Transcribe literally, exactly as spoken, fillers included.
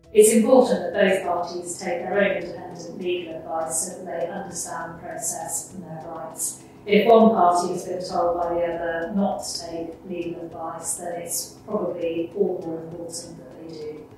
It's important that both parties take their own independent legal advice so that they understand the process and their rights. If one party has been told by the other not to take legal advice, then it's probably all the more important that they do.